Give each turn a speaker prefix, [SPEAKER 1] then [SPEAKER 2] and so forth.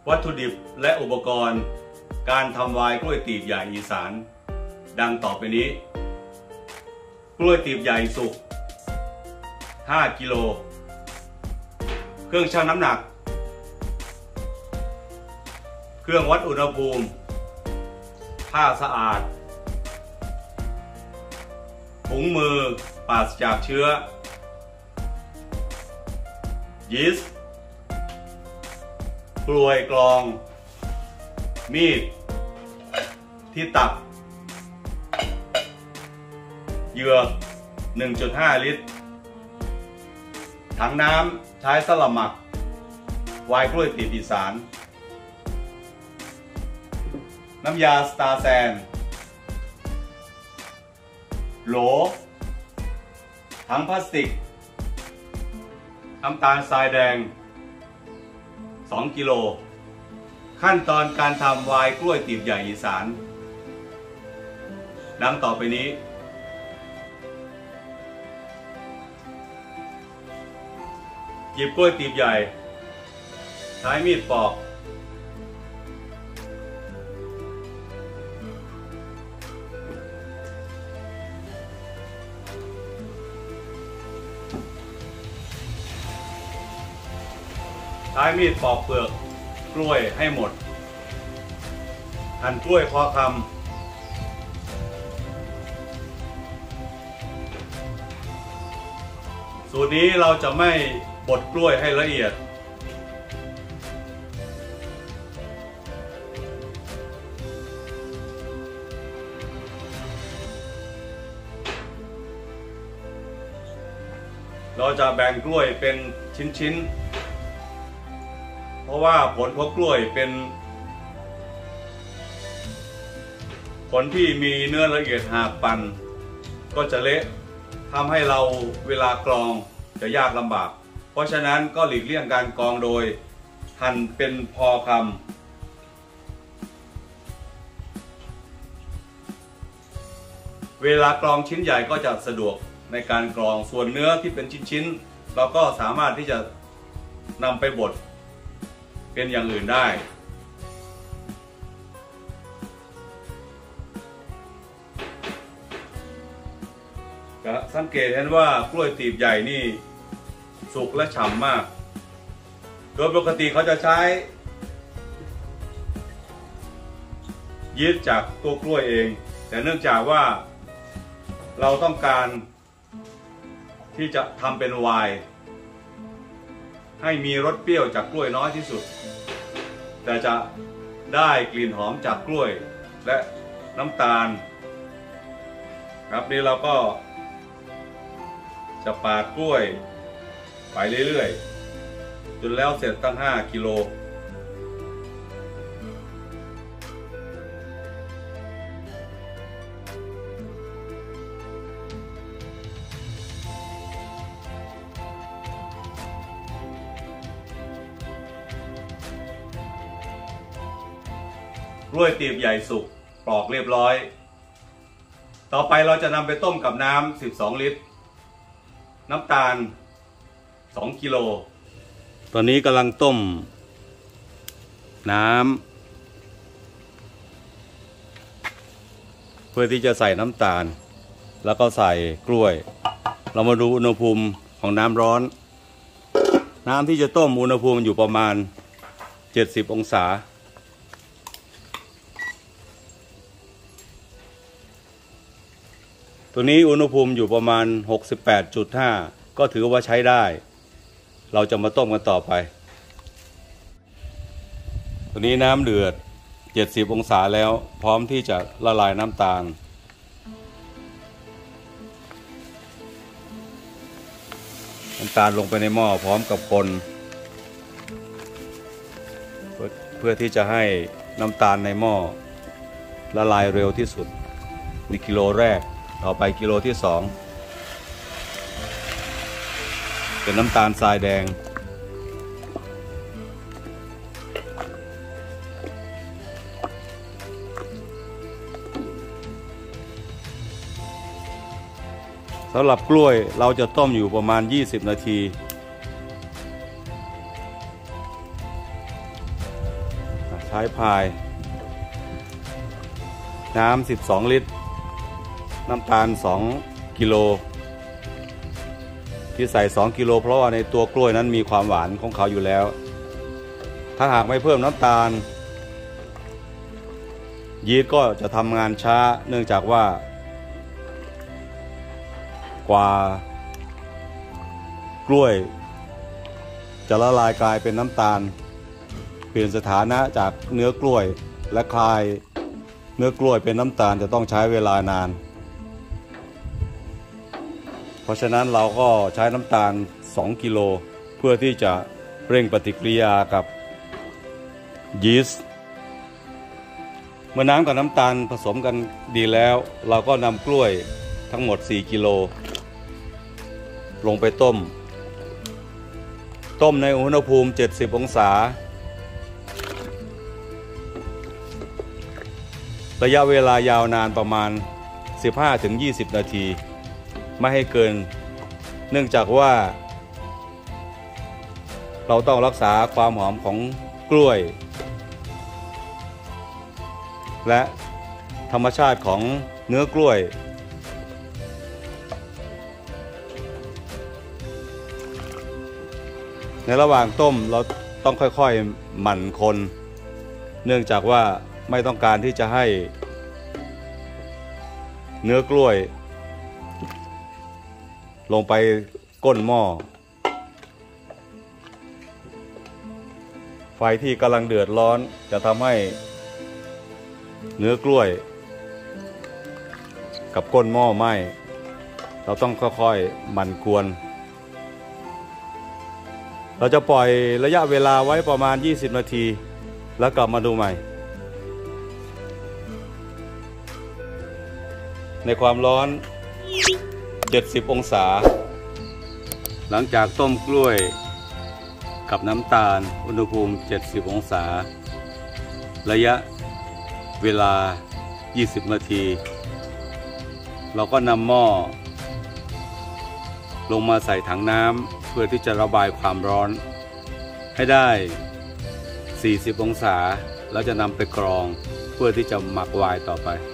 [SPEAKER 1] วัตถุดิบและอุปกรณ์การทำไวน์กล้วยตีบใหญ่อีสานดังต่อไปนี้กล้วยตีบใหญ่สุก5 กิโลเครื่องชั่งน้ำหนักเครื่องวัดอุณหภูมิผ้าสะอาดถุงมือปราศจากเชื้อยีสต์กลวยกรองมีดที่ตักเหยือก 1.5 ลิตรถังน้ำใช้สลับหมักไวน์กล้วยตีบอีสานน้ำยาสตาร์แซนโหลถังพลาสติกน้ำตาลทรายแดง2 กิโลขั้นตอนการทำไวน์กล้วยตีบใหญ่อีสานดังต่อไปนี้หยิบกล้วยตีบใหญ่ใช้มีดปอกใช้มีดปอกเปลือกกล้วยให้หมดหั่นกล้วยพอคำสูตรนี้เราจะไม่บดกล้วยให้ละเอียดเราจะแบ่งกล้วยเป็นชิ้นๆเพราะว่าผลของกล้วยเป็นผลที่มีเนื้อละเอียดหากปั่นก็จะเละทำให้เราเวลากรองจะยากลำบากเพราะฉะนั้นก็หลีกเลี่ยงการกรองโดยหั่นเป็นพอคำเวลากรองชิ้นใหญ่ก็จะสะดวกในการกรองส่วนเนื้อที่เป็นชิ้นๆเราก็สามารถที่จะนำไปบดเป็นอย่างอื่นได้ก็สังเกตเห็นว่ากล้วยตีบใหญ่นี่สุกและฉ่ำมากโดยปกติเขาจะใช้ยีสต์จากตัวกล้วยเองแต่เนื่องจากว่าเราต้องการที่จะทำเป็นไวน์ให้มีรสเปรี้ยวจากกล้วยน้อยที่สุดแต่จะได้กลิ่นหอมจากกล้วยและน้ำตาลครับนี่เราก็จะปาดกล้วยไปเรื่อยๆจนแล้วเสร็จตั้ง5 กิโลกล้วยตีบใหญ่สุกปอกเรียบร้อยต่อไปเราจะนำไปต้มกับน้ำ12 ลิตรน้ำตาล2 กิโลตอนนี้กำลังต้มน้ำเพื่อที่จะใส่น้ำตาลแล้วก็ใส่กล้วยเรามาดูอุณหภูมิของน้ำร้อนน้ำที่จะต้มอุณหภูมิอยู่ประมาณ70 องศาตัวนี้อุณหภูมิอยู่ประมาณ 68.5 ก็ถือว่าใช้ได้เราจะมาต้มกันต่อไปตัวนี้น้ำเดือด70 องศาแล้วพร้อมที่จะละลายน้ำตาลลงไปในหม้อพร้อมกับคนเพื่อที่จะให้น้ำตาลในหม้อละลายเร็วที่สุดในกิโลแรกต่อไปกิโลที่2เป็นน้ำตาลทรายแดงสำหรับกล้วยเราจะต้มอยู่ประมาณ20 นาทีช้พายน้ำ12 ลิตรน้ำตาล2 กิโลที่ใส่2 กิโลเพราะว่าในตัวกล้วยนั้นมีความหวานของเขาอยู่แล้วถ้าหากไม่เพิ่มน้ำตาลยีสต์ก็จะทำงานช้าเนื่องจากว่ากว่ากล้วยจะละลายกลายเป็นน้ำตาลเปลี่ยนสถานะจากเนื้อกล้วยและคลายเนื้อกล้วยเป็นน้ำตาลจะต้องใช้เวลานานเพราะฉะนั้นเราก็ใช้น้ำตาล2 กิโลเพื่อที่จะเร่งปฏิกิริยากับยีสต์เมื่อน้ำกับน้ำตาลผสมกันดีแล้วเราก็นำกล้วยทั้งหมด4 กิโลลงไปต้มในอุณหภูมิ70 องศาระยะเวลายาวนานประมาณ 15-20 นาทีไม่ให้เกินเนื่องจากว่าเราต้องรักษาความหอมของกล้วยและธรรมชาติของเนื้อกล้วยในระหว่างต้มเราต้องค่อยๆหมั่นคนเนื่องจากว่าไม่ต้องการที่จะให้เนื้อกล้วยลงไปก้นหม้อไฟที่กำลังเดือดร้อนจะทำให้เนื้อกล้วยกับก้นหม้อไหม้เราต้องค่อยๆหมั่นกวนเราจะปล่อยระยะเวลาไว้ประมาณ20 นาทีแล้วกลับมาดูใหม่ในความร้อน70 องศาหลังจากต้มกล้วยกับน้ำตาลอุณหภูมิ70 องศาระยะเวลา20 นาทีเราก็นำหม้อลงมาใส่ถังน้ำเพื่อที่จะระบายความร้อนให้ได้40 องศาแล้วจะนำไปกรองเพื่อที่จะหมักไวน์ต่อไป